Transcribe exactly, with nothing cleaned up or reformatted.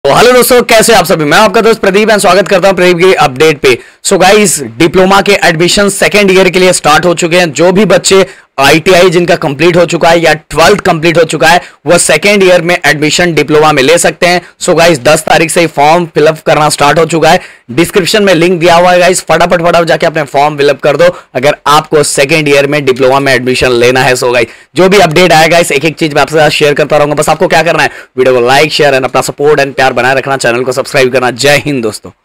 तो हेलो दोस्तों, कैसे आप सभी। मैं आपका दोस्त प्रदीप एंड स्वागत करता हूं प्रदीप की अपडेट पे। सो गाइस, डिप्लोमा के एडमिशन सेकेंड ईयर के लिए स्टार्ट हो चुके हैं। जो भी बच्चे आईटीआई जिनका कंप्लीट हो चुका है या ट्वेल्थ कंप्लीट हो चुका है वो सेकेंड ईयर में एडमिशन डिप्लोमा में ले सकते हैं। सो गाइस, दस तारीख से फॉर्म फिलअप करना स्टार्ट हो चुका है। डिस्क्रिप्शन में लिंक दिया हुआ है गाइस, फटाफट फटाफट जाके अपने फॉर्म फिलअप कर दो अगर आपको सेकेंड ईयर में डिप्लोमा में एडमिशन लेना है। सो गाइस, जो भी अपडेट आएगा इस एक एक चीज मैं आपके साथ शेयर करता रहूंगा। बस आपको क्या करना है, वीडियो को लाइक शेयर एंड अपना सपोर्ट एंड प्यार बनाए रखना, चैनल को सब्सक्राइब करना। जय हिंद दोस्तों।